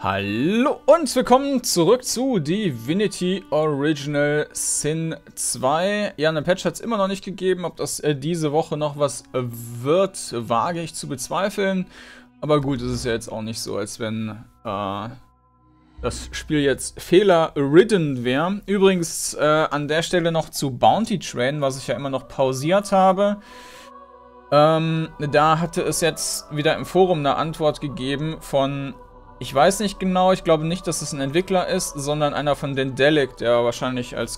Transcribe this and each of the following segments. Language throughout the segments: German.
Hallo und willkommen zurück zu Divinity Original Sin 2. Ja, eine Patch hat es immer noch nicht gegeben. Ob das diese Woche noch was wird, wage ich zu bezweifeln. Aber gut, es ist ja jetzt auch nicht so, als wenn das Spiel jetzt fehlerridden wäre. Übrigens an der Stelle noch zu Bounty Train, was ich ja immer noch pausiert habe. Da hatte es jetzt wieder im Forum eine Antwort gegeben von... Ich weiß nicht genau, ich glaube nicht, dass es ein Entwickler ist, sondern einer von Dendelic, der wahrscheinlich als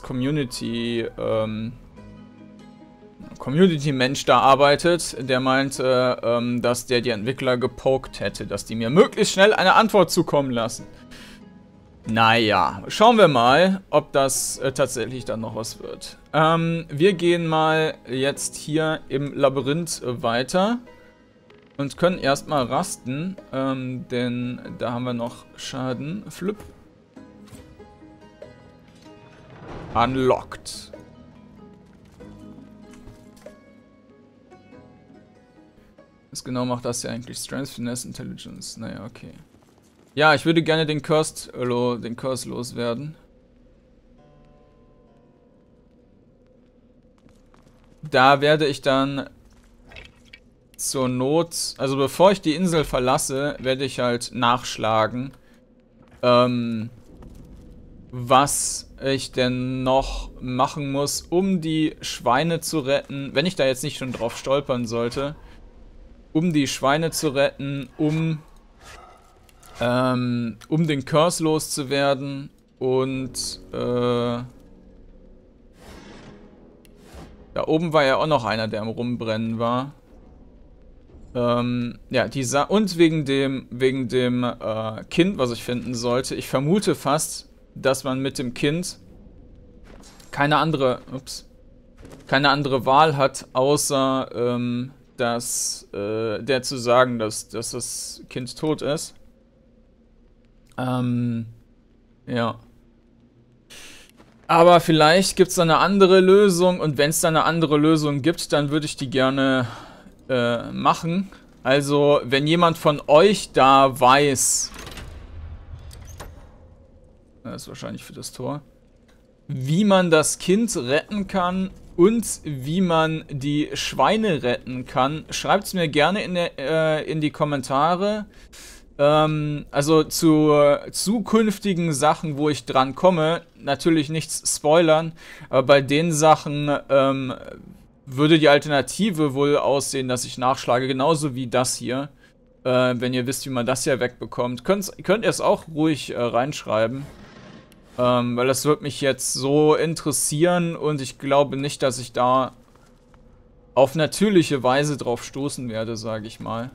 Community-Mensch da arbeitet. Der meinte, dass der die Entwickler gepokt hätte, dass die mir möglichst schnell eine Antwort zukommen lassen. Naja, schauen wir mal, ob das tatsächlich dann noch was wird. Wir gehen mal jetzt hier im Labyrinth weiter. Und können erstmal rasten, denn da haben wir noch Schaden. Flip. Unlocked. Was genau macht das ja eigentlich? Strength, Finesse, Intelligence. Naja, okay. Ja, ich würde gerne den Curse loswerden. Da werde ich dann... zur Not, also bevor ich die Insel verlasse, werde ich halt nachschlagen, was ich denn noch machen muss, um die Schweine zu retten, wenn ich da jetzt nicht schon drauf stolpern sollte, um die Schweine zu retten, um den Curse loszuwerden und da oben war ja auch noch einer, der am Rumbrennen war. Ja, und wegen dem Kind, was ich finden sollte. Ich vermute fast, dass man mit dem Kind keine andere Wahl hat, außer der zu sagen, dass das Kind tot ist. Ja. Aber vielleicht gibt es da eine andere Lösung, und wenn es da eine andere Lösung gibt, dann würde ich die gerne machen. Also, wenn jemand von euch da weiß, das ist wahrscheinlich für das Tor, wie man das Kind retten kann und wie man die Schweine retten kann, schreibt es mir gerne in die Kommentare. Also zu zukünftigen Sachen, wo ich dran komme, natürlich nichts spoilern, aber bei den Sachen würde die Alternative wohl aussehen, dass ich nachschlage, genauso wie das hier. Wenn ihr wisst, wie man das hier wegbekommt. Könnt ihr es auch ruhig reinschreiben. Weil das wird mich jetzt so interessieren und ich glaube nicht, dass ich da auf natürliche Weise drauf stoßen werde, sage ich mal.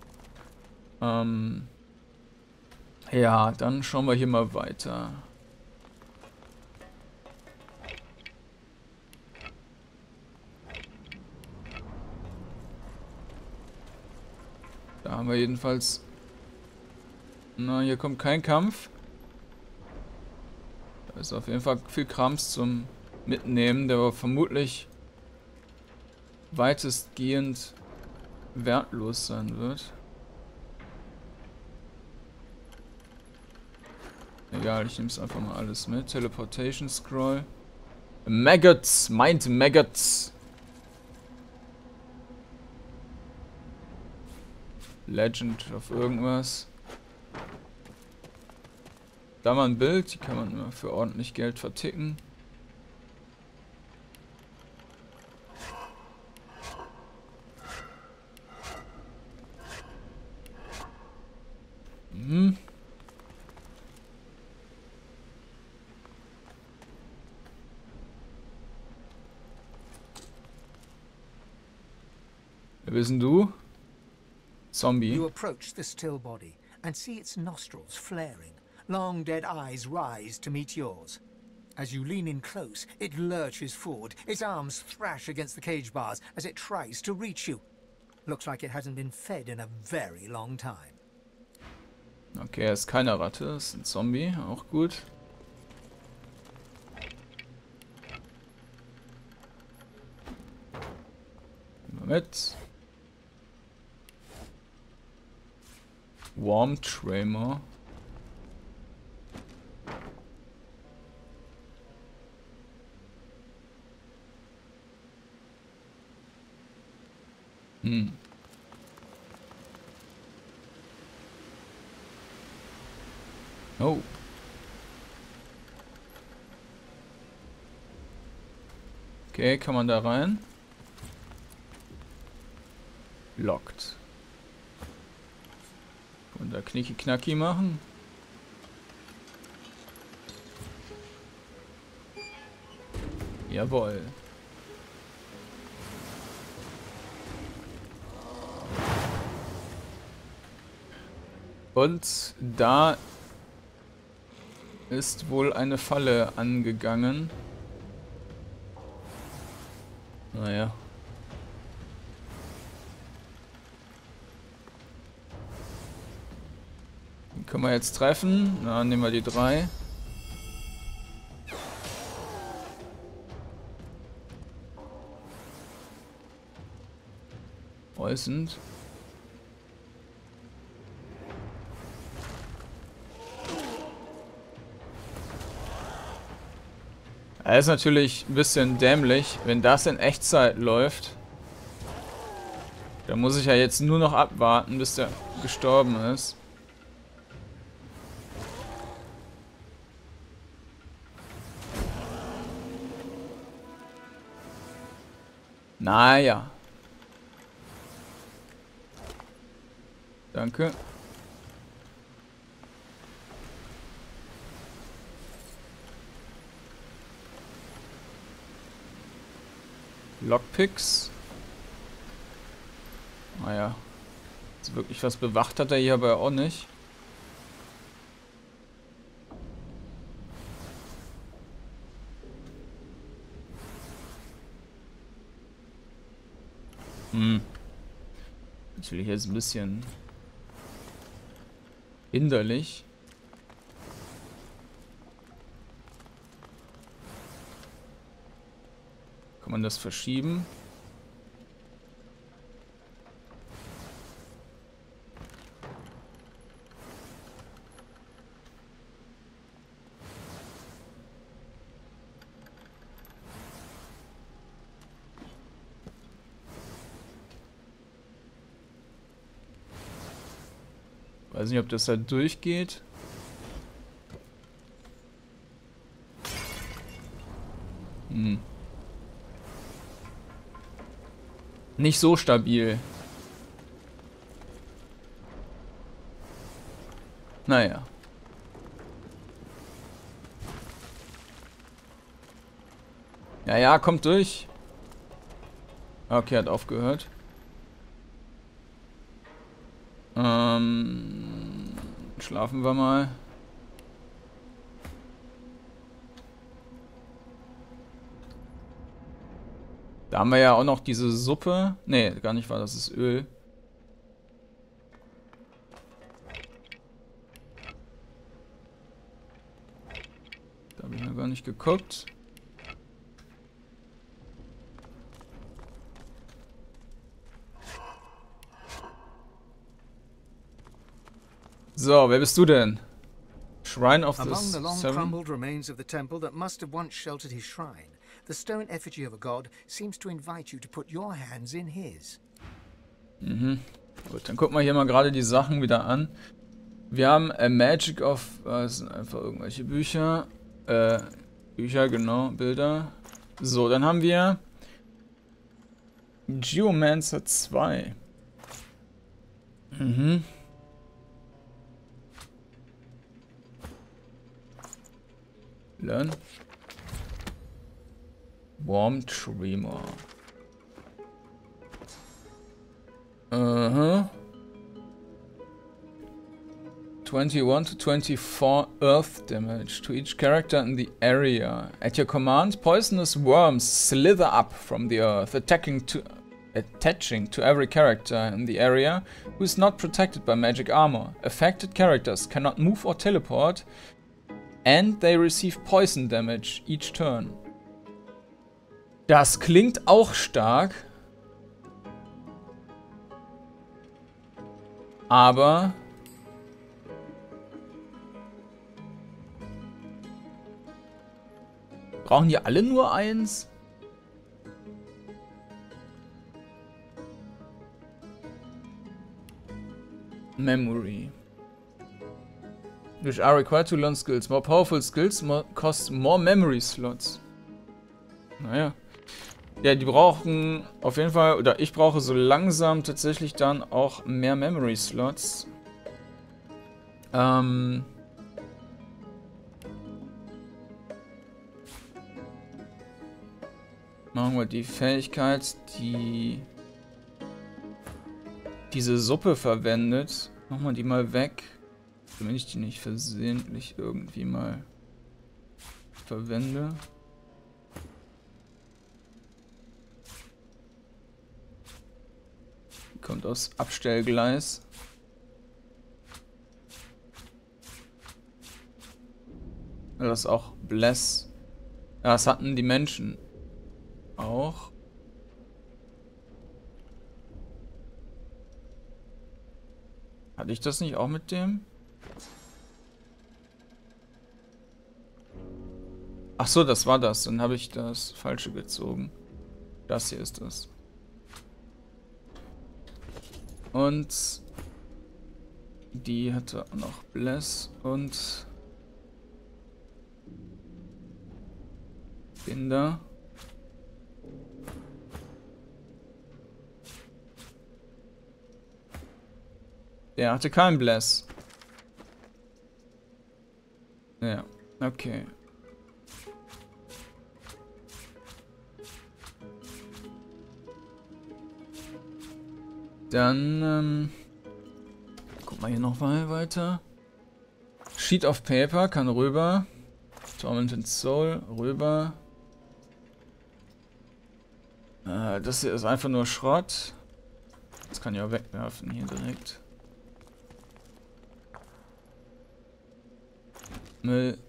Ja, dann schauen wir hier mal weiter. Da haben wir jedenfalls... Na, hier kommt kein Kampf. Da ist auf jeden Fall viel Krams zum Mitnehmen, der aber vermutlich weitestgehend wertlos sein wird. Egal, ich nehme es einfach mal alles mit. Teleportation Scroll. Maggots, Mind Maggots. Legend of irgendwas. Da mal ein Bild, die kann man immer für ordentlich Geld verticken. Mhm. Wer bist denn du? Zombie. You approach the still body and see its nostrils flaring. Long dead eyes rise to meet yours. As you lean in close, it lurches forward. Its arms thrash against the cage bars as it tries to reach you. Looks like it hasn't been fed in a very long time. Okay, er ist keine Ratte, ist ein Zombie, auch gut. Nehmen wir mit. Warm Tremor. Hm. Oh. Okay, kann man da rein? Locked. Und da Knicki-Knacki machen? Jawohl. Und da ist wohl eine Falle angegangen. Naja. Den können wir jetzt treffen. Na, nehmen wir die 3. Äußend. Das ist natürlich ein bisschen dämlich, wenn das in Echtzeit läuft. Da muss ich ja jetzt nur noch abwarten, bis der gestorben ist. Naja. Danke. Lockpicks. Naja. Also wirklich was bewacht hat er hier aber auch nicht. Natürlich jetzt ein bisschen hinderlich. Kann man das verschieben? Weiß nicht, ob das da durchgeht. Nicht so stabil. Naja. Ja, ja, kommt durch. Okay, hat aufgehört. Schlafen wir mal. Da haben wir ja auch noch diese Suppe. Nee, gar nicht wahr, das ist Öl. Da habe ich noch gar nicht geguckt. So, wer bist du denn? Shrine of the Among the long Seven. crumbled remains of the temple that must have once sheltered his shrine, the stone effigy of a god seems to invite you to put your hands in his. Gut, dann gucken wir hier mal gerade die Sachen wieder an. Wir haben A Magic of... das sind einfach irgendwelche Bücher. Bücher, genau, Bilder. So, dann haben wir Geomancer 2. Learn. Warm Tremor. 21 to 24 earth damage to each character in the area. At your command, poisonous worms slither up from the earth, attaching to every character in the area who is not protected by magic armor. Affected characters cannot move or teleport, and they receive poison damage each turn. Das klingt auch stark. Aber... brauchen die alle nur eins? Memory. Which are required to learn skills. More powerful skills cost more memory slots. Naja. Ja, die brauchen auf jeden Fall, oder ich brauche so langsam tatsächlich dann auch mehr Memory Slots. Machen wir die Fähigkeit, die diese Suppe verwendet. Machen wir die mal weg, damit ich die nicht versehentlich irgendwie mal verwende. Kommt aus Abstellgleis. Das ist auch Bless. Ja, das hatten die Menschen auch. Hatte ich das nicht auch mit dem? Ach so, das war das. Dann habe ich das Falsche gezogen. Das hier ist das. Und die hatte auch noch Bless und den da. Der hatte keinen Bless. Ja, okay. Dann, guck mal hier noch mal weiter. Sheet of Paper kann rüber. Tormented Soul, rüber. Das hier ist einfach nur Schrott. Das kann ich auch wegwerfen hier direkt. Müll.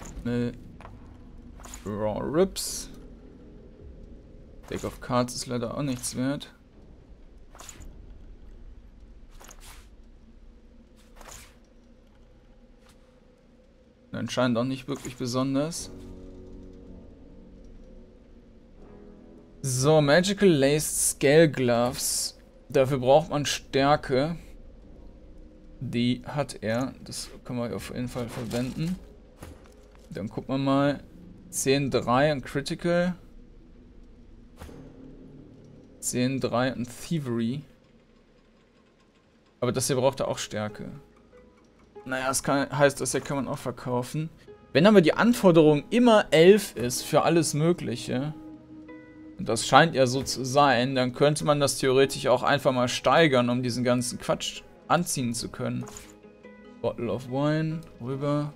Raw Ribs. Deck of Cards ist leider auch nichts wert. Anscheinend auch nicht wirklich besonders. So, Magical Laced Scale Gloves. Dafür braucht man Stärke. Die hat er. Das können wir auf jeden Fall verwenden. Dann gucken wir mal. 10-3 und Critical. 10-3 und Thievery. Aber das hier braucht er auch Stärke. Naja, das heißt, das hier kann man auch verkaufen. Wenn aber die Anforderung immer 11 ist für alles Mögliche, und das scheint ja so zu sein, dann könnte man das theoretisch auch einfach mal steigern, um diesen ganzen Quatsch anziehen zu können. Bottle of Wine, rüber.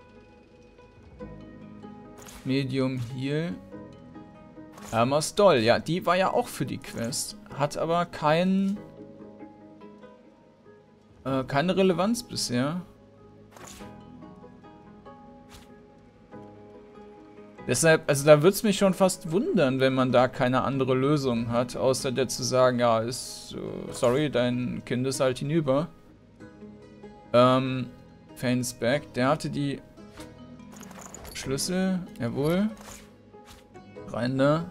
Medium Heal. Armor's Doll, ja, die war ja auch für die Quest. Hat aber keine Relevanz bisher. Deshalb, also da würde es mich schon fast wundern, wenn man da keine andere Lösung hat, außer der zu sagen, ja, sorry, dein Kind ist halt hinüber. Fane's Back, der hatte die Schlüssel, jawohl. Rein da.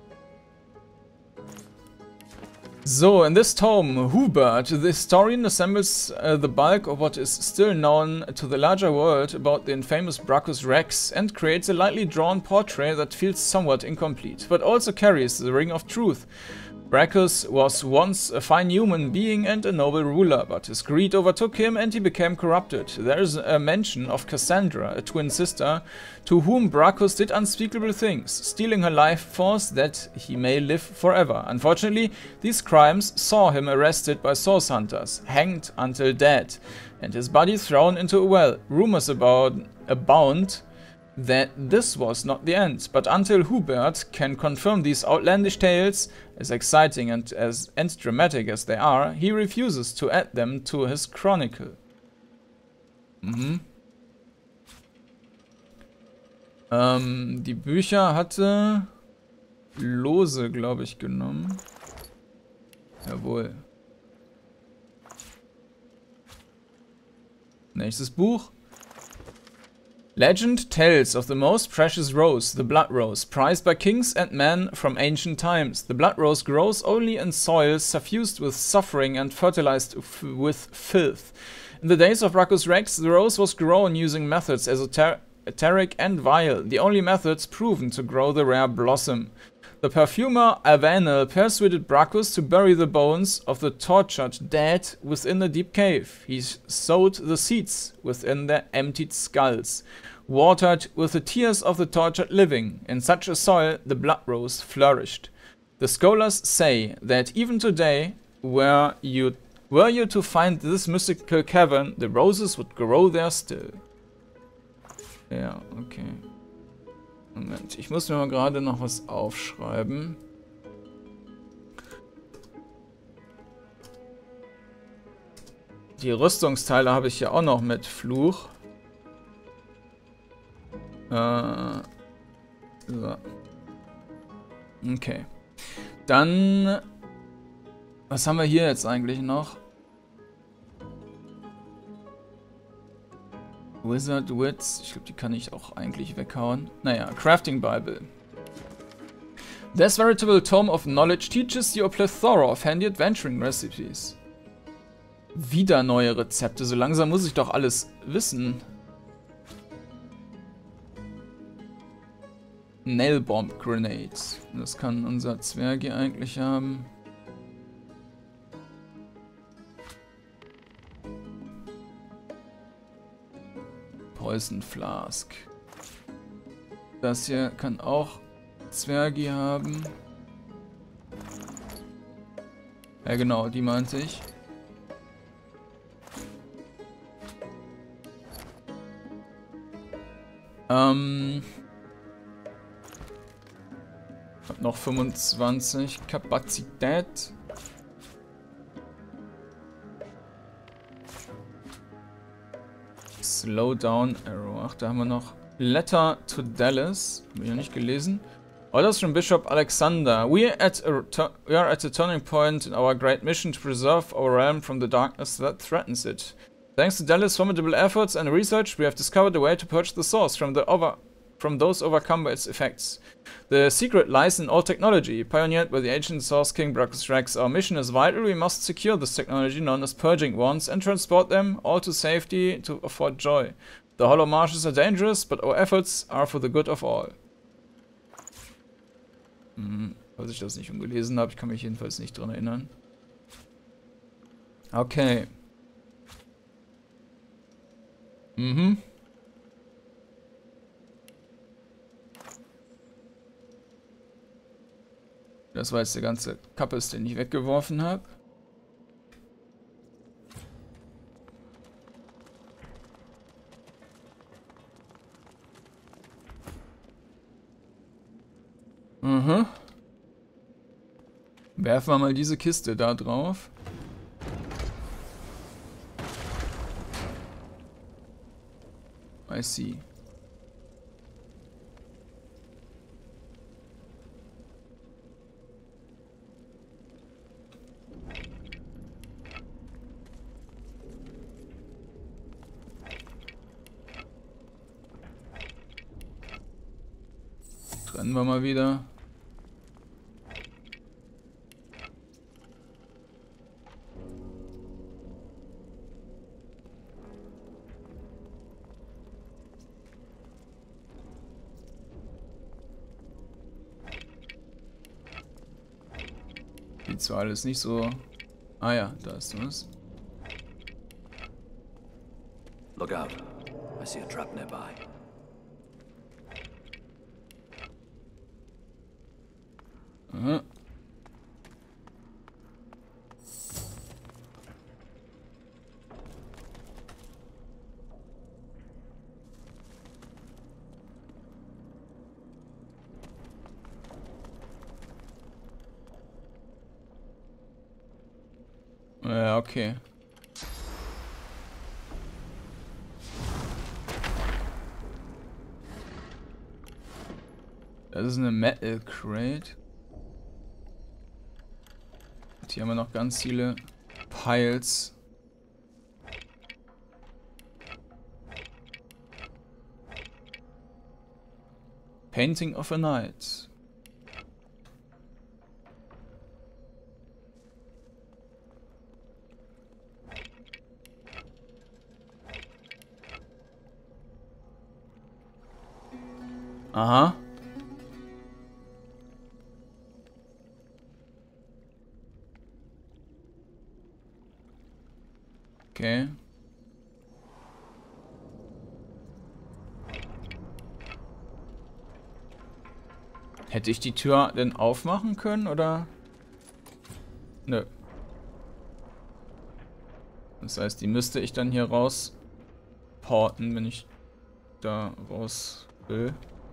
So, in this tome, Hubert, the historian, assembles the bulk of what is still known to the larger world about the infamous Brachus Rex and creates a lightly drawn portrait that feels somewhat incomplete, but also carries the ring of truth. Brachus was once a fine human being and a noble ruler, but his greed overtook him and he became corrupted. There is a mention of Cassandra, a twin sister, to whom Brachus did unspeakable things, stealing her life force that he may live forever. Unfortunately, these crimes saw him arrested by source hunters, hanged until dead, and his body thrown into a well. Rumors abound that this was not the end, but until Hubert can confirm these outlandish tales, as exciting and dramatic as they are, he refuses to add them to his chronicle. Die Bücher hatte Lose, glaube ich, genommen. Jawohl. Nächstes Buch. Legend tells of the most precious rose, the blood rose, prized by kings and men from ancient times. The blood rose grows only in soils suffused with suffering and fertilized with filth. In the days of Brachus Rex, the rose was grown using methods esoteric and vile, the only methods proven to grow the rare blossom. The perfumer Avenel persuaded Brachus to bury the bones of the tortured dead within a deep cave. He sowed the seeds within their emptied skulls, watered with the tears of the tortured living. In such a soil, the blood rose flourished. The scholars say that even today, were you to find this mystical cavern, the roses would grow there still. Ja, okay. Moment, ich muss mir mal gerade noch was aufschreiben. Die Rüstungsteile habe ich ja auch noch mit Fluch. So. Okay. Dann... Was haben wir hier jetzt eigentlich noch? Wizard Wits. Ich glaube, die kann ich auch eigentlich weghauen. Naja, Crafting Bible. This veritable tome of knowledge teaches you a plethora of handy adventuring recipes. Wieder neue Rezepte. So langsam muss ich doch alles wissen. Nail Bomb Grenades. Das kann unser Zwerg hier eigentlich haben. Poison Flask. Das hier kann auch Zwergi haben. Ja genau, die meinte ich. Hat noch 25 Kapazität. Slowdown Arrow. Ach, da haben wir noch Letter to Dallas. Habe ich noch nicht gelesen. Orders from Bishop Alexander. We are at a turning point in our great mission to preserve our realm from the darkness that threatens it. Thanks to Dallas' formidable efforts and research, we have discovered a way to purge the source from those overcome by its effects. The secret lies in old technology, pioneered by the ancient Source King Brachus Rex. Our mission is vital. We must secure this technology, known as purging wands, and transport them all to safety to afford joy. The hollow marshes are dangerous, but our efforts are for the good of all. Falls ich das nicht umgelesen habe, ich kann mich jedenfalls nicht dran erinnern. Okay. Das war jetzt der ganze Kappes, den ich weggeworfen habe. Werfen wir mal diese Kiste da drauf. I see. Trennen wir mal wieder. Sieht zwar alles nicht so... Ah ja, da ist was. Look out. I see a trap nearby. Aha. Ja, okay. Das ist eine Metal Crate. Und hier haben wir noch ganz viele Piles. Painting of a Night. Aha. Okay. Hätte ich die Tür denn aufmachen können, oder? Nö. Das heißt, die müsste ich dann hier raus porten, wenn ich da raus will.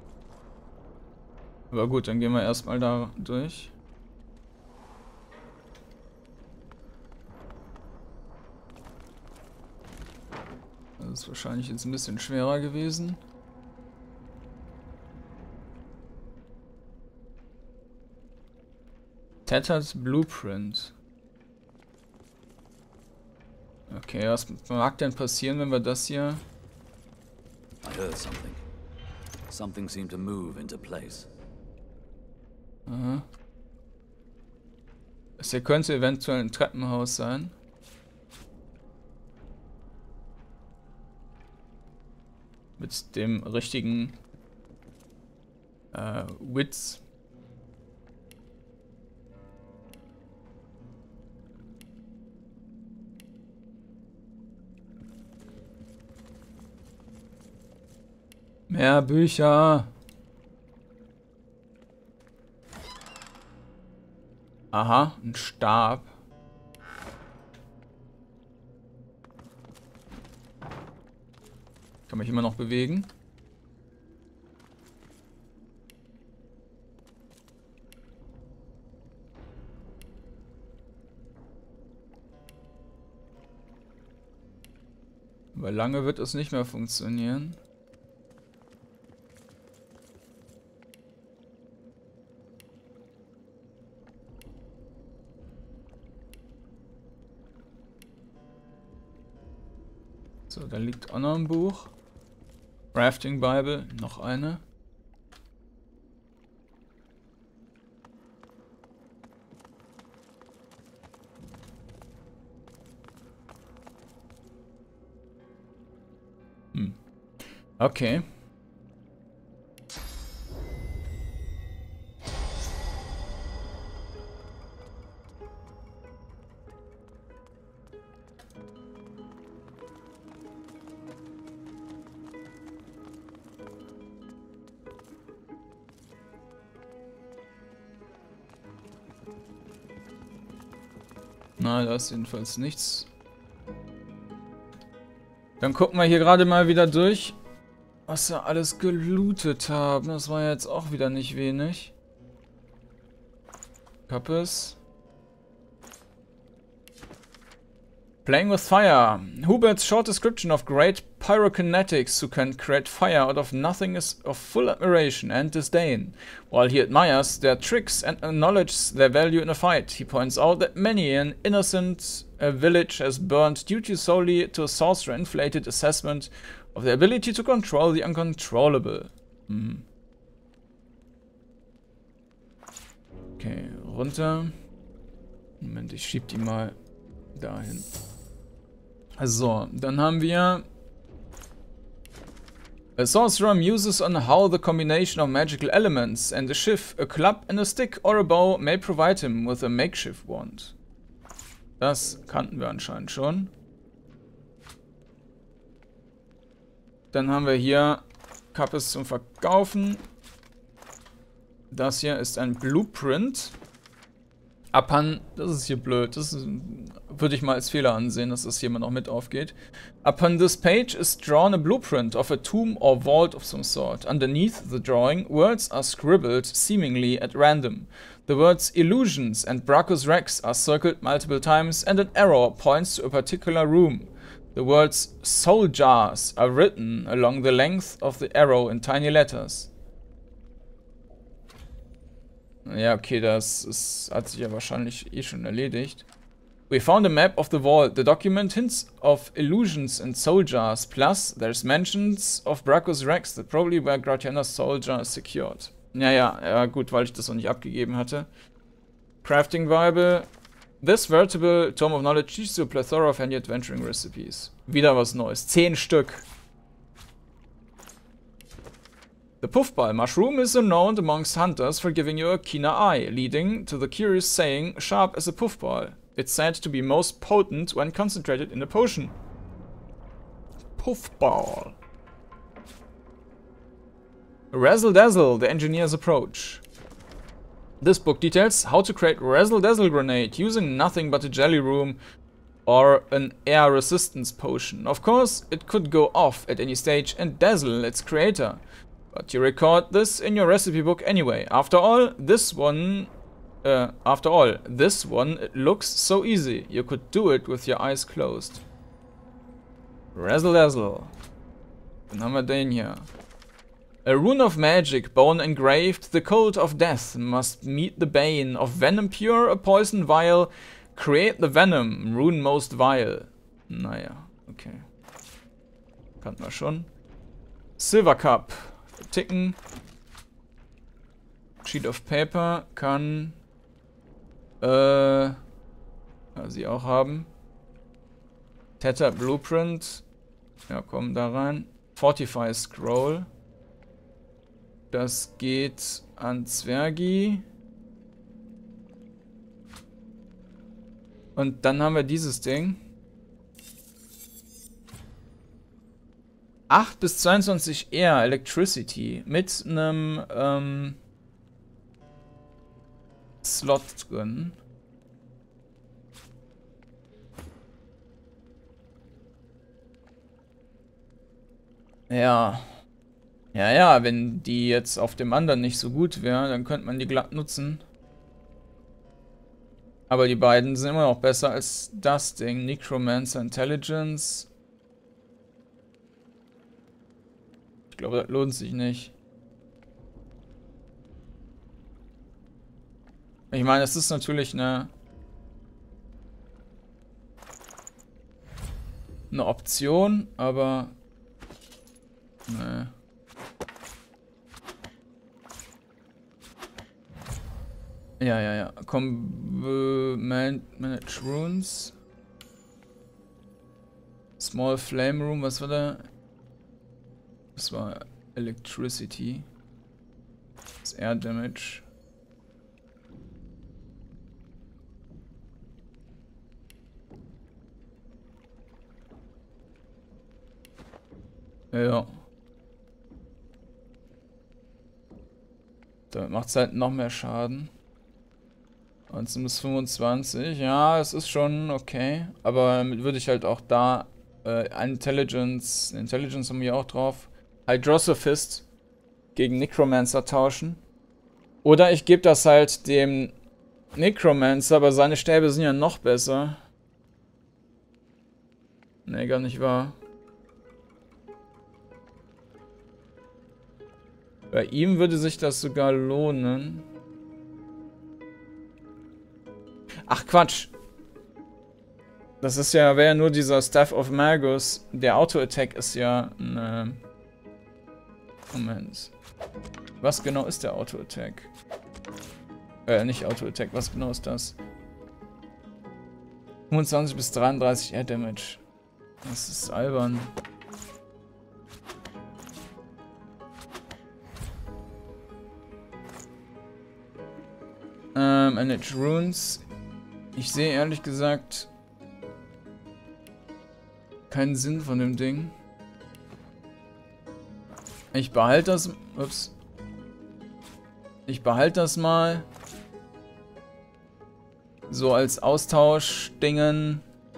Aber gut, dann gehen wir erstmal da durch. Das ist wahrscheinlich jetzt ein bisschen schwerer gewesen. Tattered Blueprint. Okay, was mag denn passieren, wenn wir das hier... I heard something. Something seemed to move into place. Aha. Das hier könnte eventuell ein Treppenhaus sein. Mit dem richtigen Width. Mehr Bücher. Aha, ein Stab. Kann mich immer noch bewegen. Aber lange wird es nicht mehr funktionieren. So, da liegt auch noch ein Buch. Crafting Bible, noch eine. Okay. Na, da ist jedenfalls nichts. Dann gucken wir hier gerade mal wieder durch, was wir alles gelootet haben. Das war jetzt auch wieder nicht wenig. Kappes. Playing with fire. Hubert's short description of great pyrokinetics who can create fire out of nothing is of full admiration and disdain. While he admires their tricks and acknowledges their value in a fight, he points out that many an innocent village has burned due solely to a sorcerer-inflated assessment of the ability to control the uncontrollable. Okay, runter. Moment, ich schieb die mal dahin. So, dann haben wir a sorcerer muses on how the combination of magical elements and a shiv, a club and a stick or a bow may provide him with a makeshift wand. Das kannten wir anscheinend schon. Dann haben wir hier Kappes zum Verkaufen. Das hier ist ein Blueprint. Das ist hier blöd. Das würde ich mal als Fehler ansehen, dass das hier mal noch mit aufgeht. Upon this page is drawn a blueprint of a tomb or vault of some sort. Underneath the drawing, words are scribbled seemingly at random. The words illusions and Brachus Rex are circled multiple times and an arrow points to a particular room. The words soul jars are written along the length of the arrow in tiny letters. Ja, okay, hat sich ja wahrscheinlich eh schon erledigt. We found a map of the vault. The document hints of illusions and soul jars. Plus, there's mentions of Bracco's Rex, that probably where Gratiana's soul jar is secured. Ja, gut, weil ich das noch nicht abgegeben hatte. Crafting Bible. This veritable Tome of Knowledge teaches you a plethora of handy adventuring recipes. Wieder was Neues. 10 Stück. The Puffball mushroom is renowned amongst hunters for giving you a keener eye, leading to the curious saying, sharp as a puffball. It's said to be most potent when concentrated in a potion. Puffball. Razzle Dazzle, the engineer's approach. This book details how to create Razzle Dazzle grenade using nothing but a jelly room or an air resistance potion. Of course, it could go off at any stage and dazzle its creator. But you record this in your recipe book anyway. After all, this one it looks so easy. You could do it with your eyes closed. Razzle Dazzle. Dann haben wir den hier. A rune of magic, bone engraved, the code of death must meet the bane of venom pure, a poison vial, create the venom, rune most vile. Naja, okay. Kannten wir schon. Silver Cup. Ticken. Sheet of Paper kann sie auch haben. Tether Blueprint. Ja, komm da rein. Fortify Scroll. Das geht an Zwergi. Und dann haben wir dieses Ding. 8 bis 22 Air Electricity mit einem Slot drin. Ja. Ja, wenn die jetzt auf dem anderen nicht so gut wäre, dann könnte man die glatt nutzen. Aber die beiden sind immer noch besser als das Ding. Necromancer Intelligence. Ich glaube, das lohnt sich nicht. Ich meine, es ist natürlich eine Option, aber ne. Ja. Manage Runes. Small Flame Room, was war da? Das war Electricity. Das Air Damage. Ja. Damit macht es halt noch mehr Schaden. 19 bis 25. Ja, es ist schon okay. Aber damit würde ich halt auch da Intelligence haben wir auch drauf. Hydrosophist gegen Necromancer tauschen. Oder ich gebe das halt dem Necromancer, aber seine Stäbe sind ja noch besser. Ne, gar nicht wahr. Bei ihm würde sich das sogar lohnen. Ach Quatsch. Das ist ja, wäre ja nur dieser Staff of Magus. Der Auto-Attack ist ja ein... Moment. Was genau ist der Auto-Attack? Nicht Auto-Attack, was genau ist das? 25 bis 33 Air Damage. Das ist albern. Manage Runes. Ich sehe ehrlich gesagt keinen Sinn von dem Ding. Ich behalte das. Ups. Ich behalte das mal. So als Austausch-Dingen.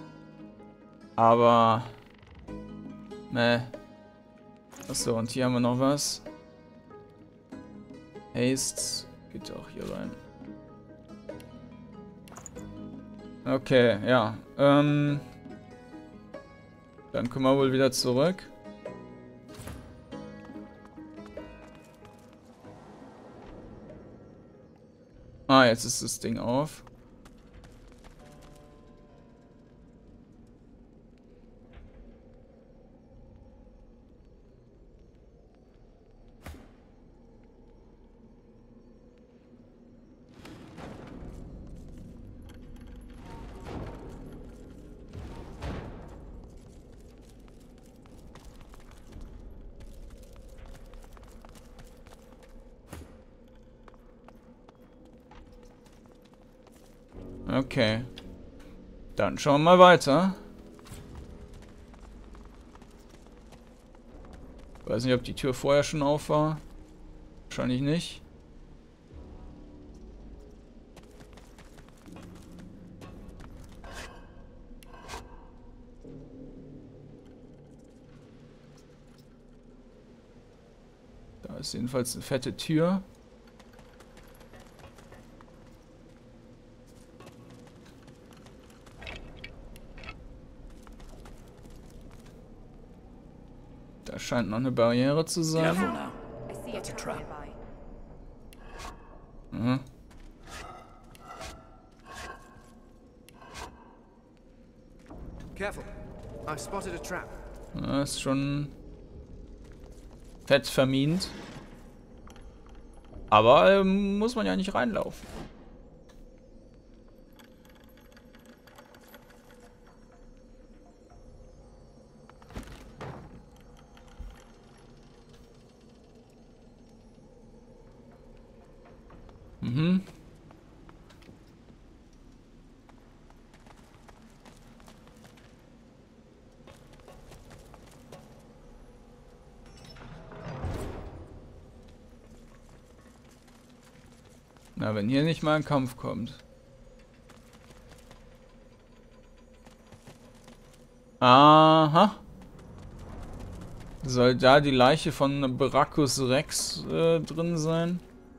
Aber. Ne. Achso, und hier haben wir noch was. Haste. Geht auch hier rein. Okay, ja. Dann kommen wir wohl wieder zurück. Ah, jetzt ist das Ding auf. Okay. Dann schauen wir mal weiter. Weiß nicht, ob die Tür vorher schon auf war. Wahrscheinlich nicht. Da ist jedenfalls eine fette Tür. Da scheint noch eine Barriere zu sein. Careful now. I see a That's a trap trap. nearby. Mhm. Careful. I've spotted a trap. Das ist schon fett vermint. Aber muss man ja nicht reinlaufen. Mhm. Na, wenn hier nicht mal ein Kampf kommt. Aha. Soll da die Leiche von Brachus Rex drin sein?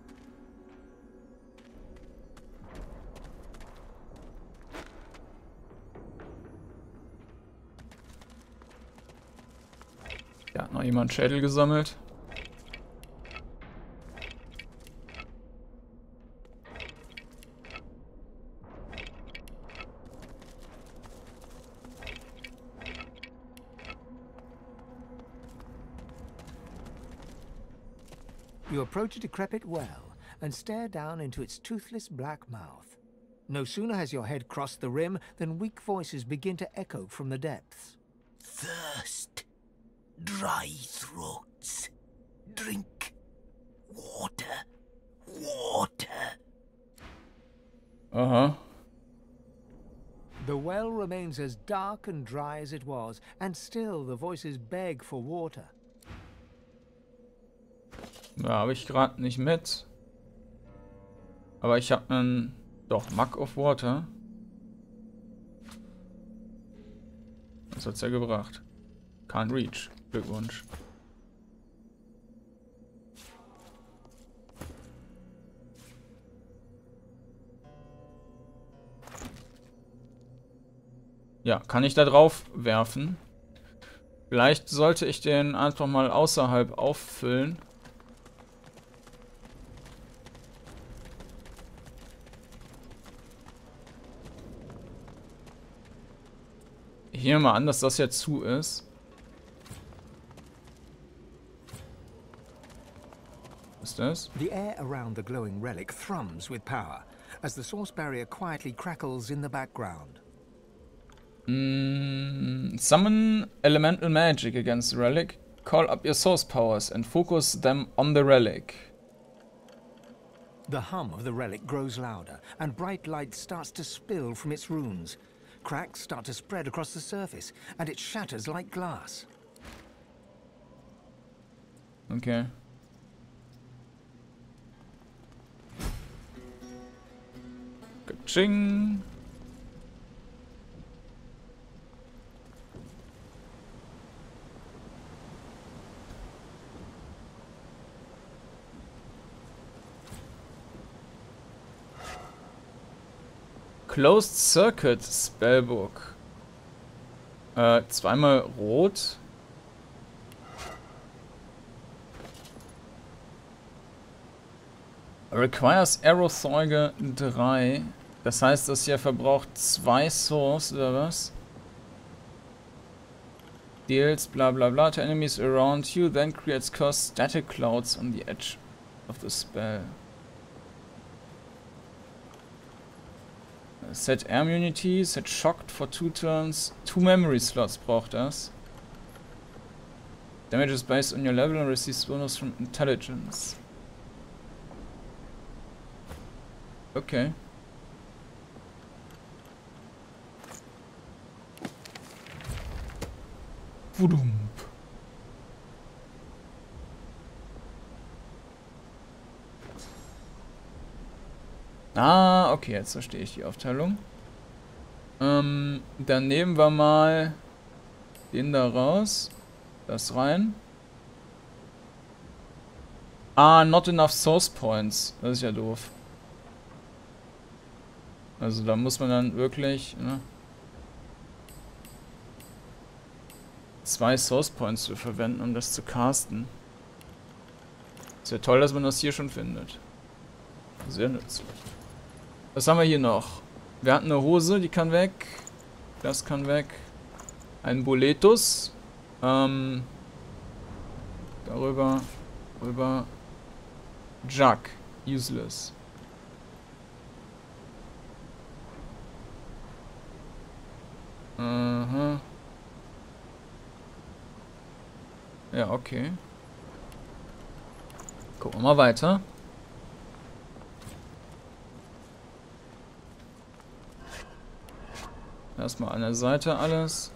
Da hat noch jemand Schädel gesammelt. You approach a decrepit well and stare down into its toothless black mouth. No sooner has your head crossed the rim than weak voices begin to echo from the depths. Thirst, dry throats, drink, water, water. Aha. The well remains as dark and dry as it was, and still the voices beg for water. Ja, habe ich gerade nicht mit. Aber ich habe einen... Doch, Mug of Water. Was hat's ja gebracht? Can't reach. Glückwunsch. Ja, kann ich da drauf werfen? Vielleicht sollte ich den einfach mal außerhalb auffüllen. Ich nehme mal an, dass das jetzt zu ist. Was ist das? The air around the glowing relic thrums with power, as the source barrier quietly crackles in the background. Summon elemental magic against the relic. Call up your source powers and focus them on the relic. The hum of the relic grows louder, and bright light starts to spill from its runes. Cracks start to spread across the surface, and it shatters like glass. Okay. Ka-ching. Closed Circuit Spellbook. Zweimal rot. Requires Arrow-Zeuge 3. Das heißt, das hier verbraucht 2 Souls, oder was? Deals bla bla bla to enemies around you, then creates cursed static clouds on the edge of the spell. Set Air Immunity, set Shocked for 2 turns. 2 Memory Slots braucht das. Damage is based on your level and receives bonus from Intelligence. Okay. Wudump. Ah, okay, jetzt verstehe ich die Aufteilung. Dann nehmen wir mal den da raus. Das rein. Ah, not enough Source Points. Das ist ja doof. Also da muss man dann wirklich, ne, 2 Source Points zu verwenden, um das zu casten. Ist ja toll, dass man das hier schon findet. Sehr nützlich. Was haben wir hier noch? Wir hatten eine Hose, die kann weg. Das kann weg. Ein Boletus. Darüber. Rüber. Jug. Useless. Aha. Ja, okay. Gucken wir mal weiter. Erstmal an der Seite alles.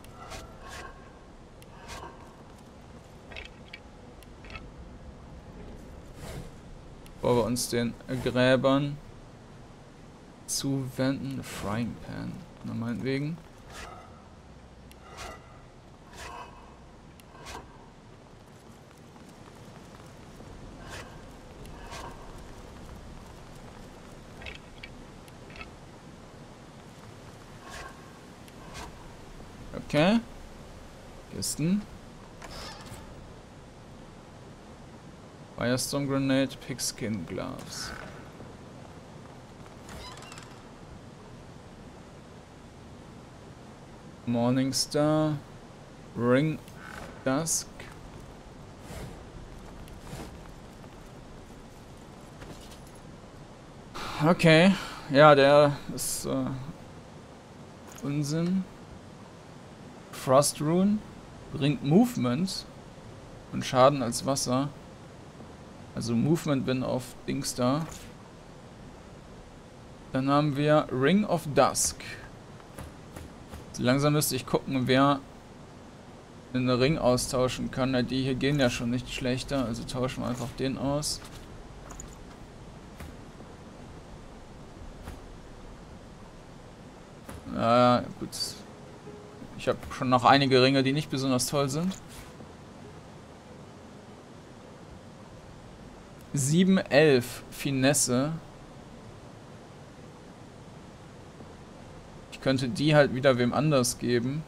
Bevor wir uns den Gräbern zuwenden. Frying Pan. Na, meinetwegen. Okay. Kisten. Firestone Grenade, Pigskin Gloves. Morningstar. Ring Dusk. Okay. Ja, der ist Unsinn. Frost Rune bringt Movement und Schaden als Wasser. Also Movement, wenn auf Dings da. Dann haben wir Ring of Dusk. So langsam müsste ich gucken, wer einen Ring austauschen kann. Na, die hier gehen ja schon nicht schlechter, also tauschen wir einfach den aus. Gut. Ich habe schon noch einige Ringe, die nicht besonders toll sind. 7-11 Finesse. Ich könnte die halt wieder wem anders geben.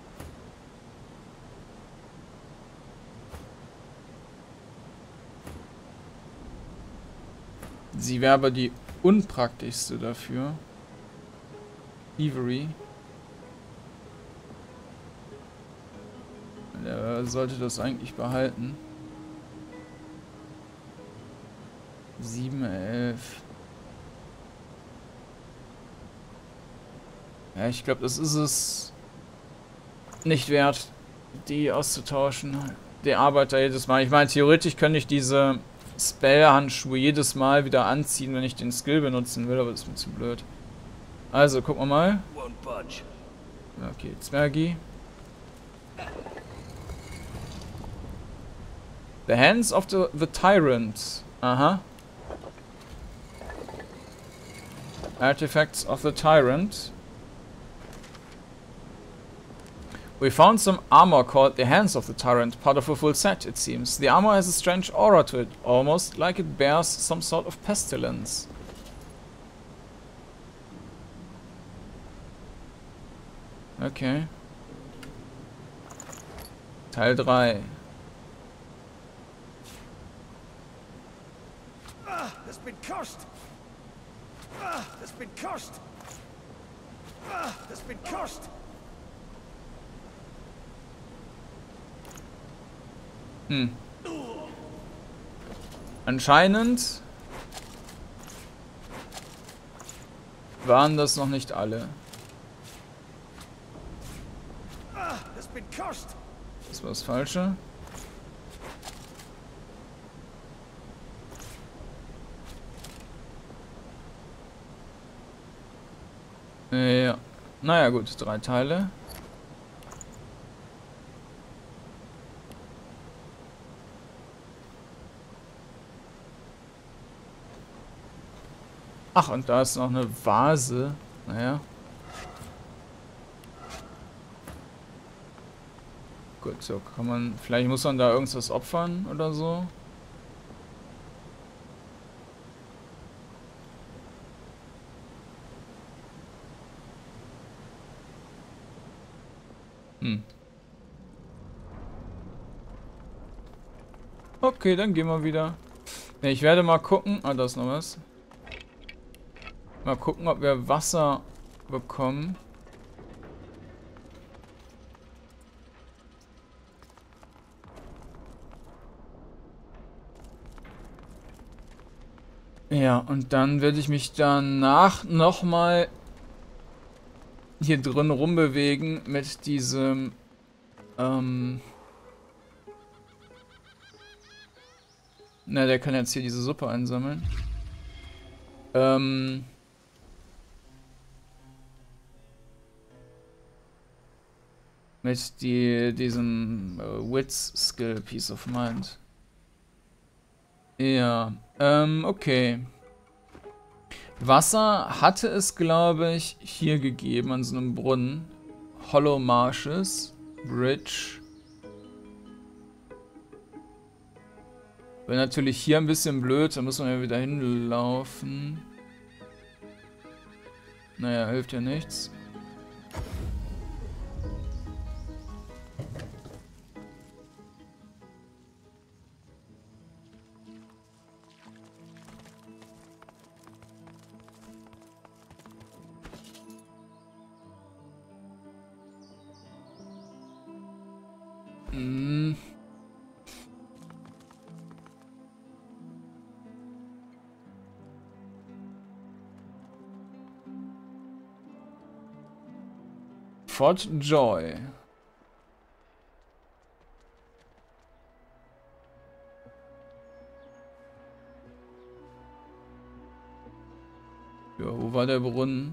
Sie wäre aber die unpraktischste dafür. Thievery. Er sollte das eigentlich behalten. 7-11. Ja, ich glaube, das ist es nicht wert, die auszutauschen. Der Arbeiter jedes Mal. Ich meine, theoretisch könnte ich diese Spell-Handschuhe jedes Mal wieder anziehen, wenn ich den Skill benutzen will, aber das ist mir zu blöd. Also, gucken wir mal. Okay, Zwergi. The Hands of the Tyrant. Aha. Artifacts of the Tyrant. We found some armor called the Hands of the Tyrant, part of a full set, it seems. The armor has a strange aura to it, almost like it bears some sort of pestilence. Okay. Teil 3. That's been cursed. That's been cursed. That's been cursed. Anscheinend waren das noch nicht alle. That's been cursed. Das war das Falsche. Ja. Naja gut, 3 Teile. Ach, und da ist noch eine Vase. Naja. Gut, so kann man... Vielleicht muss man da irgendwas opfern oder so. Okay, dann gehen wir wieder. Ja, ich werde mal gucken. Ah, da ist noch was. Mal gucken, ob wir Wasser bekommen. Ja, und dann werde ich mich danach nochmal hier drin rumbewegen mit diesem, na, der kann jetzt hier diese Suppe einsammeln. Mit diesem Wits Skill Peace of Mind. Ja, okay. Wasser hatte es, glaube ich, hier gegeben an so einem Brunnen. Hollow Marshes, Bridge. Wäre natürlich hier ein bisschen blöd, da muss man ja wieder hinlaufen. Naja, hilft ja nichts. Fort Joy. Ja, wo war der Brunnen?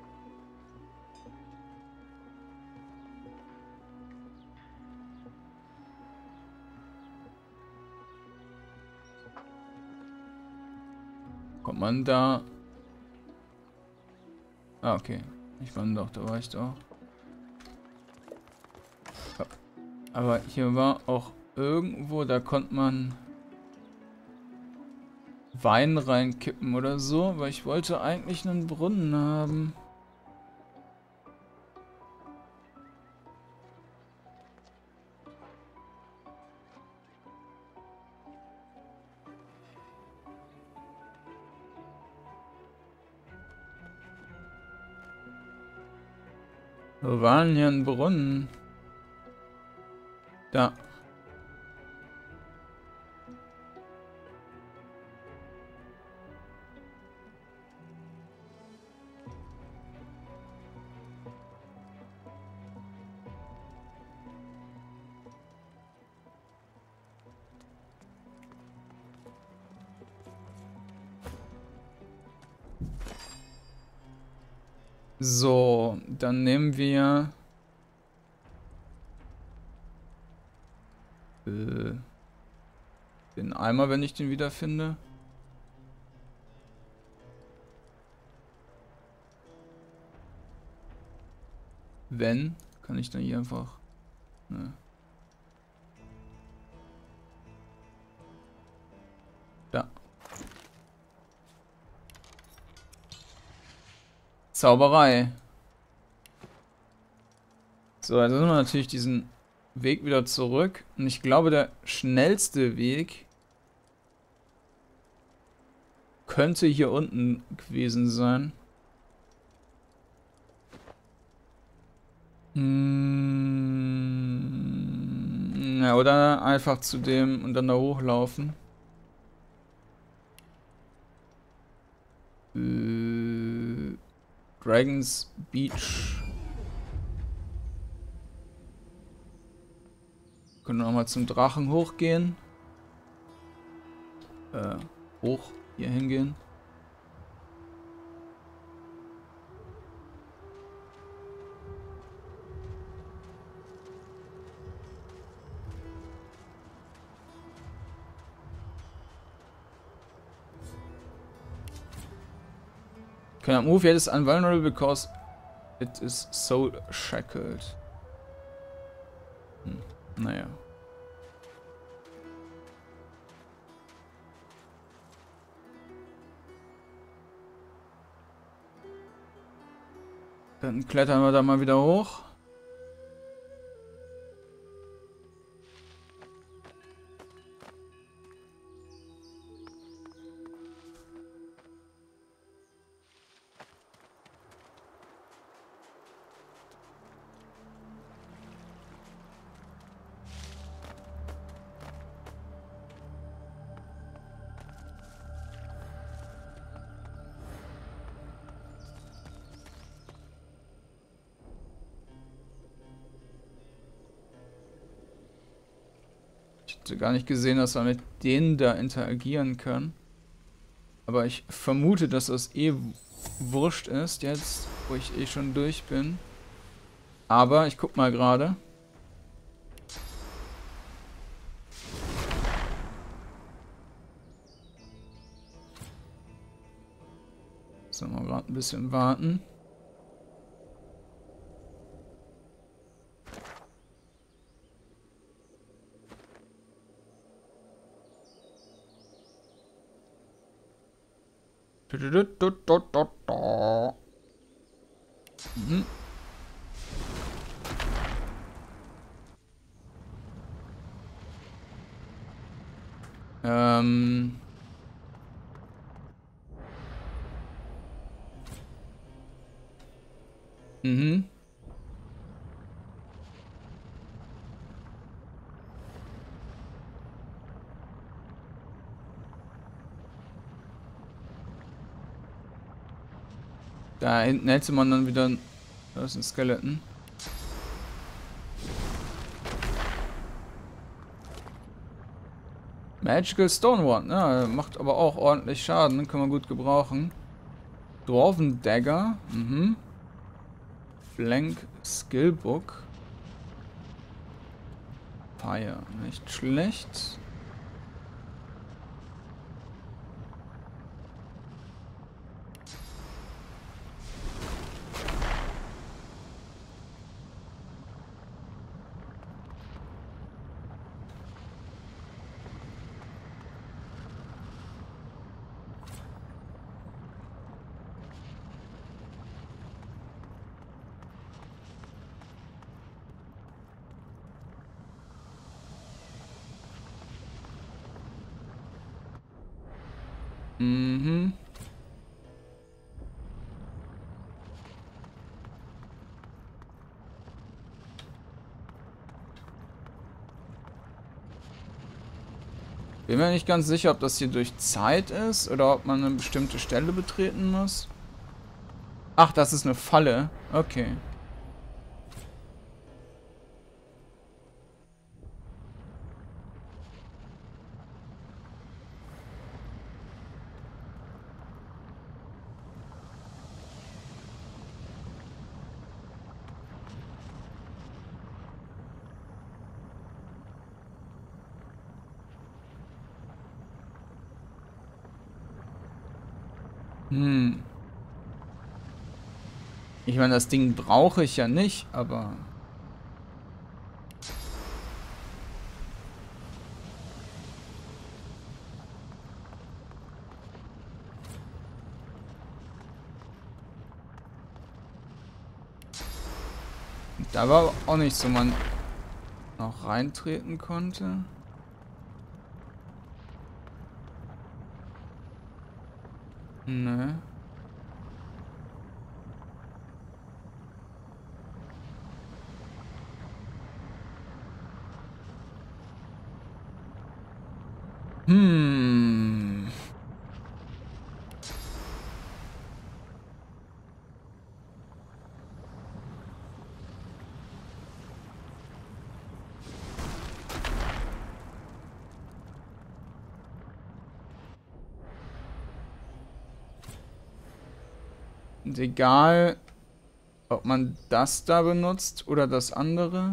Kommt man da? Ah, okay. Ich war doch, da war ich doch. Aber hier war auch irgendwo, da konnte man Wein reinkippen oder so, weil ich wollte eigentlich einen Brunnen haben. Wo war denn hier ein Brunnen? Da. So, dann nehmen wir den Eimer, wenn ich den wiederfinde. Wenn, kann ich dann hier einfach... Ne. Da. Zauberei. So, jetzt haben wir natürlich diesen Weg wieder zurück. Und ich glaube, der schnellste Weg könnte hier unten gewesen sein. Ja, oder einfach zu dem und dann da hochlaufen. Dragon's Beach. Können wir nochmal zum Drachen hochgehen. Hoch hier hingehen. Cannot move yet is invulnerable because it is soul shackled. Naja. Dann klettern wir da mal wieder hoch. Ich hatte gar nicht gesehen, dass man mit denen da interagieren kann. Aber ich vermute, dass das eh wurscht ist, jetzt, wo ich eh schon durch bin. Aber ich guck mal gerade. Sollen wir gerade ein bisschen warten. Mhm. Mhm. Da hinten hätte man dann wieder... Da ist ein Skeleton. Magical Stone Wand, ja, macht aber auch ordentlich Schaden, kann man gut gebrauchen. Dwarven Dagger, Blank Skillbook. Fire, nicht schlecht. Mhm. Bin mir nicht ganz sicher, ob das hier durch Zeit ist oder ob man eine bestimmte Stelle betreten muss. Ach, das ist eine Falle. Okay. Ich meine, das Ding brauche ich ja nicht, aber... Da war auch nicht so, man noch reintreten konnte. Ne. Und egal, ob man das da benutzt oder das andere.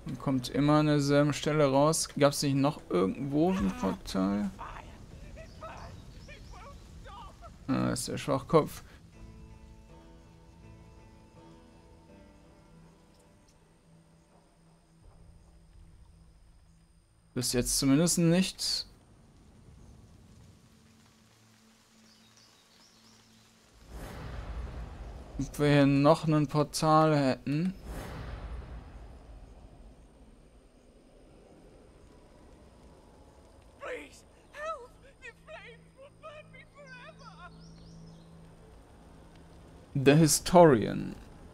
Man kommt immer an derselben Stelle raus. Gab es nicht noch irgendwo ein Portal? Ah, das ist der Schwachkopf. Bis jetzt zumindest nicht. Ob wir hier noch ein Portal hätten. Please, help! The flames will burn me forever! The Historian.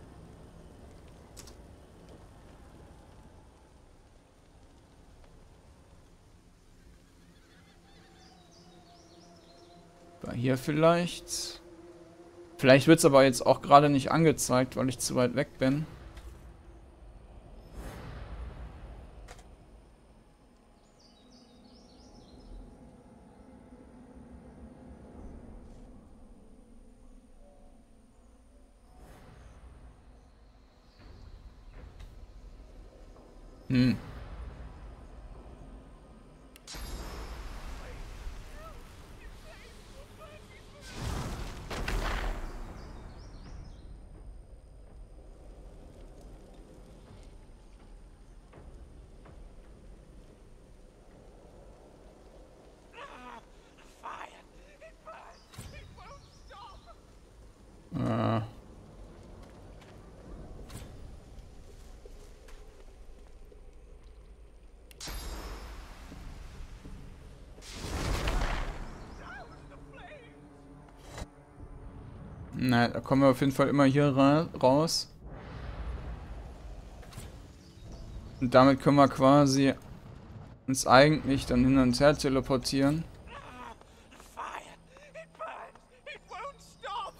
War hier vielleicht. Vielleicht wird es aber jetzt auch gerade nicht angezeigt, weil ich zu weit weg bin. Hm. Na, da kommen wir auf jeden Fall immer hier raus. Und damit können wir quasi uns eigentlich dann hin und her teleportieren. Fire! It burns! It won't stop!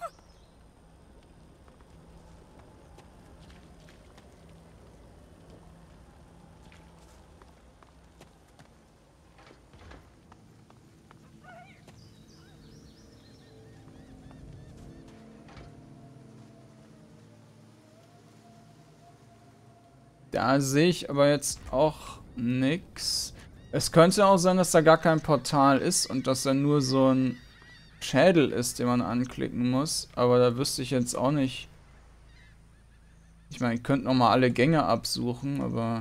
Da sehe ich aber jetzt auch nix. Es könnte auch sein, dass da gar kein Portal ist und dass da nur so ein Schädel ist, den man anklicken muss. Aber da wüsste ich jetzt auch nicht. Ich meine, ich könnte nochmal alle Gänge absuchen, aber...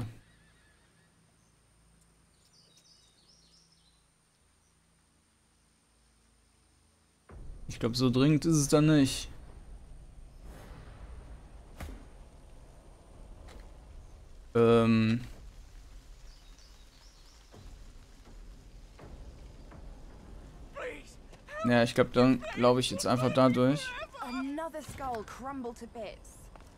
Ich glaube, so dringend ist es dann nicht. Ja, ich glaube, dann glaube ich jetzt einfach dadurch. Another skull crumbled to bits.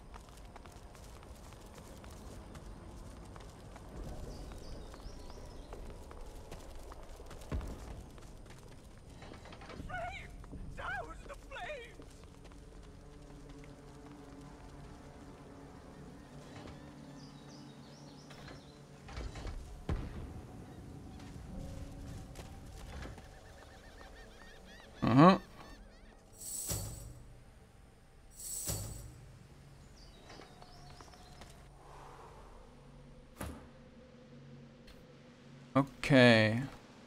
Douse the flames! Aha. Okay.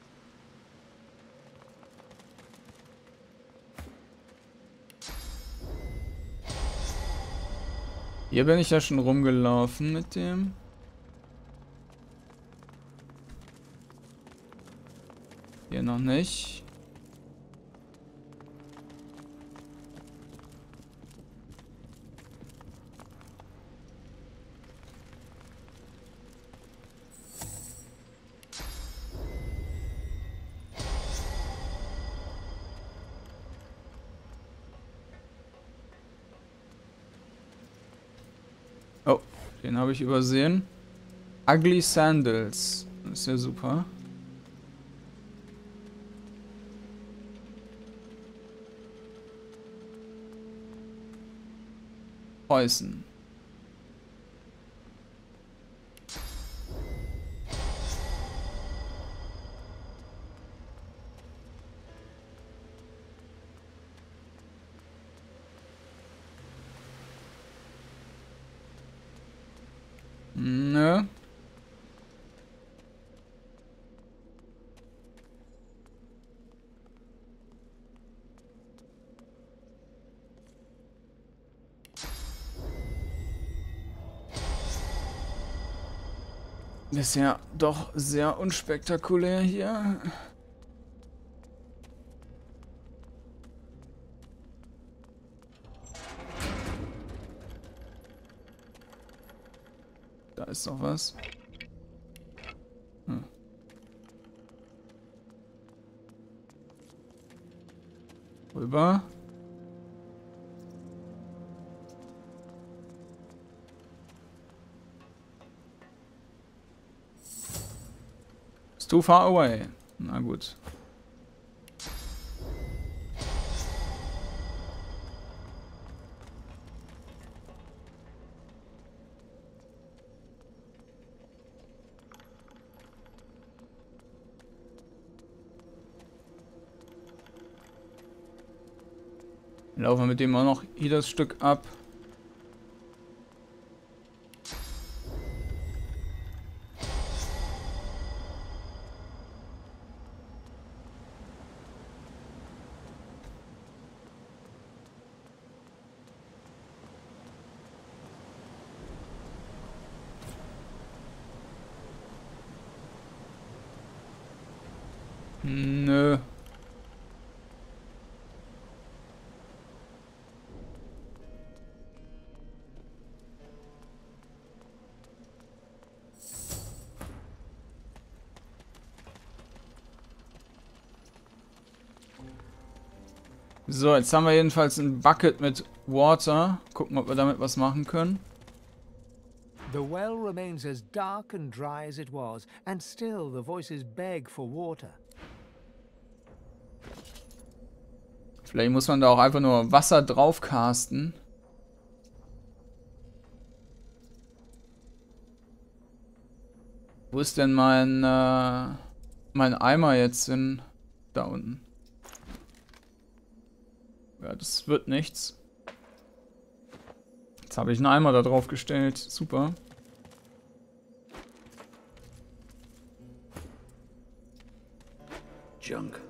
Hier bin ich ja schon rumgelaufen mit dem. Hier noch nicht. Oh, den habe ich übersehen. Ugly Sandals. Das ist ja super. Poison. Nö. Bisher doch sehr unspektakulär hier. Da ist noch was. Hm. Rüber. It's too far away. Na gut. Laufen wir mit dem auch noch hier das Stück ab. Nö. So, jetzt haben wir jedenfalls ein Bucket mit Water. Gucken, ob wir damit was machen können. The well remains as dark and dry as it was, and still the voices beg for water. Vielleicht muss man da auch einfach nur Wasser drauf casten. Wo ist denn mein Eimer jetzt hin? Da unten. Ja, das wird nichts. Jetzt habe ich einen Eimer da drauf gestellt. Super. Junk.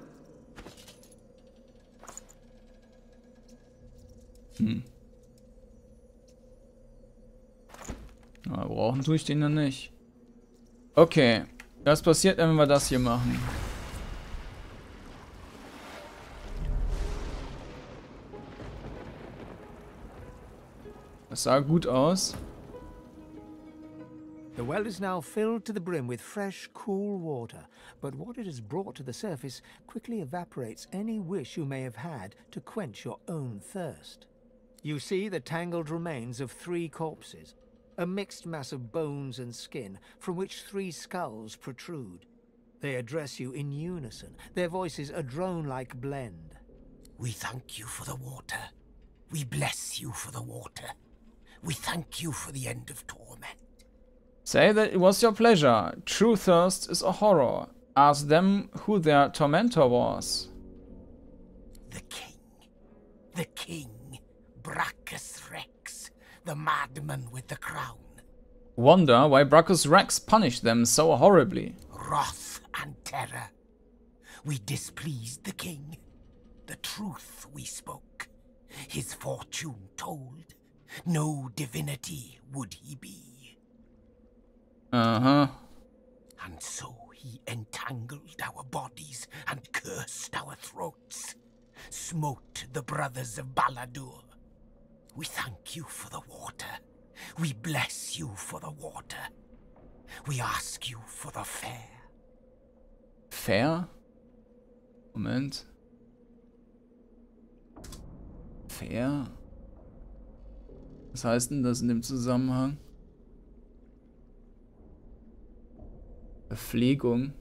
Aber brauchen tue ich den dann nicht. Okay. Was passiert, wenn wir das hier machen? Das sah gut aus. The well is now filled to the brim with fresh, cool water, but what it has brought to the surface quickly evaporates any wish you may have had to quench your own thirst. You see the tangled remains of 3 corpses, a mixed mass of bones and skin from which 3 skulls protrude. They address you in unison, their voices a drone-like blend. We thank you for the water. We bless you for the water. We thank you for the end of torment. Say that it was your pleasure. True thirst is a horror. Ask them who their tormentor was. The king, Brachus Rex, the madman with the crown. Wonder why Brachus Rex punished them so horribly. Wrath and terror. We displeased the king. The truth we spoke. His fortune told. No divinity would he be. Uh-huh. And so he entangled our bodies and cursed our throats. Smote the brothers of Baladur. We thank you for the water. We bless you for the water. We ask you for the fair. Fair? Moment. Fair? Was heißt denn das in dem Zusammenhang? Verpflegung.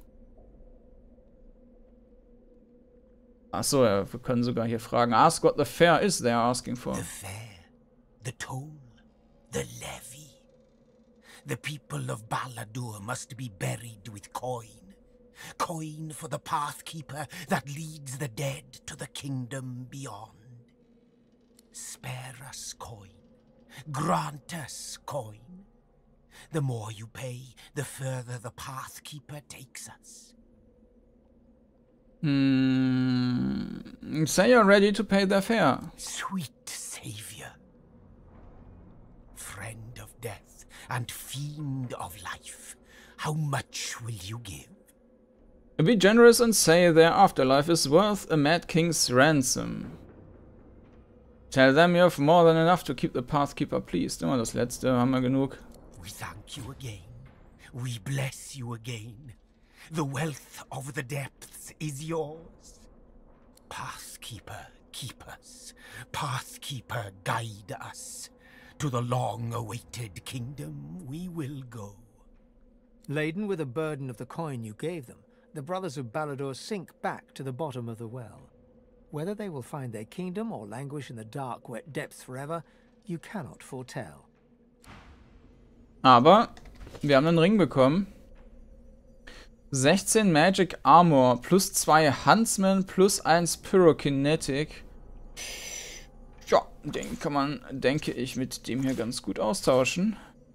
Achso, ja, wir können sogar hier fragen. Ask what the fare is they are asking for. The fair, the toll, the levy. The people of Baladur must be buried with coin. Coin for the pathkeeper that leads the dead to the kingdom beyond. Spare us coin. Grant us coin. The more you pay, the further the pathkeeper takes us. Say you're ready to pay their fare. Sweet savior, friend of death and fiend of life, How much will you give? Be generous and say their afterlife is worth a Mad King's ransom. Tell them you have more than enough to keep the Pathkeeper pleased. Immer das letzte, haben wir genug. We thank you again. We bless you again. The wealth of the depths is yours. Pathkeeper, keep us. Pathkeeper, guide us. To the long-awaited kingdom we will go. Laden with the burden of the coin you gave them, the brothers of Balladur sink back to the bottom of the well. Whether they will find their kingdom or languish in the dark, wet depths forever, you cannot foretell. Aber wir haben einen Ring bekommen. 16 Magic Armor, plus 2 Huntsman, plus 1 Pyrokinetic. Ja, den kann man, denke ich, mit dem hier ganz gut austauschen.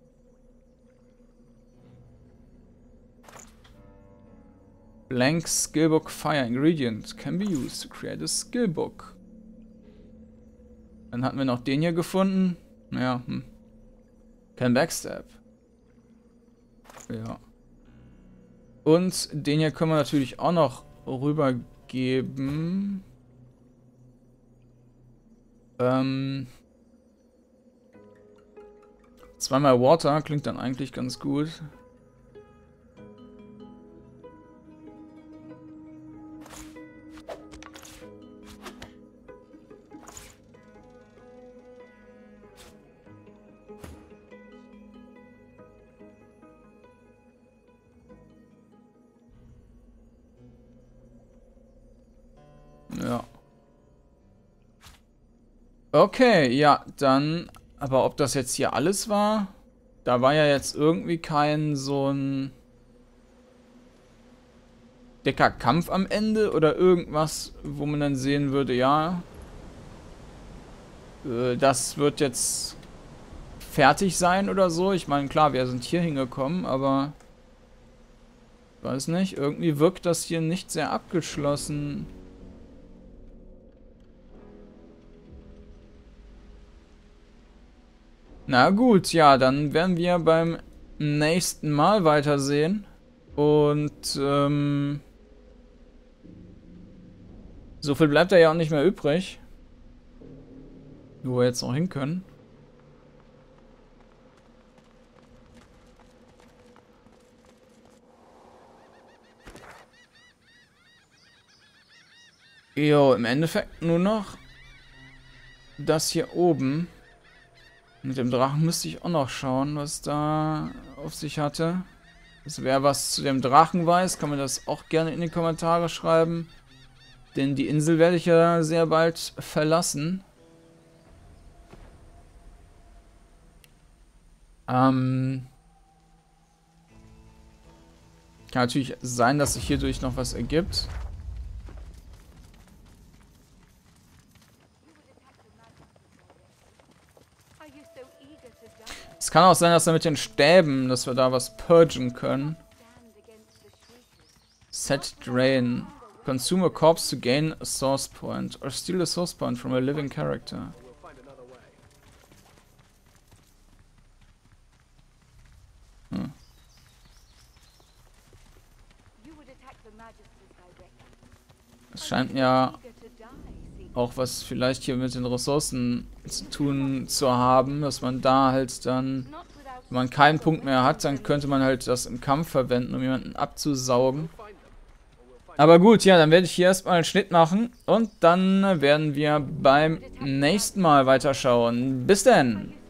Blank Skillbook Fire Ingredient can be used to create a Skillbook. Dann hatten wir noch den hier gefunden. Naja, Can Backstab. Ja. Und den hier können wir natürlich auch noch rübergeben. Zweimal Water klingt dann eigentlich ganz gut. Ja. Okay, ja, dann... Aber ob das jetzt hier alles war? Da war ja jetzt irgendwie kein so ein... dicker Kampf am Ende oder irgendwas, wo man dann sehen würde, ja... das wird jetzt fertig sein oder so. Ich meine, klar, wir sind hier hingekommen, aber... Ich weiß nicht, irgendwie wirkt das hier nicht sehr abgeschlossen. Na gut, ja, dann werden wir beim nächsten Mal weitersehen. Und, so viel bleibt da ja auch nicht mehr übrig. Wo wir jetzt noch hin können. Jo, im Endeffekt nur noch das hier oben. Mit dem Drachen müsste ich auch noch schauen, was da auf sich hatte. Also wer was zu dem Drachen weiß, kann mir das auch gerne in die Kommentare schreiben. Denn die Insel werde ich ja sehr bald verlassen. Kann natürlich sein, dass sich hierdurch noch was ergibt. Es kann auch sein, dass wir mit den Stäben, dass wir da was purgen können. Set Drain. Consume a corpse to gain a source point. Or steal a source point from a living character. Es scheint ja auch was vielleicht hier mit den Ressourcen zu tun zu haben, dass man da halt dann, wenn man keinen Punkt mehr hat, dann könnte man halt das im Kampf verwenden, um jemanden abzusaugen. Aber gut, ja, dann werde ich hier erstmal einen Schnitt machen und dann werden wir beim nächsten Mal weiterschauen. Bis dann!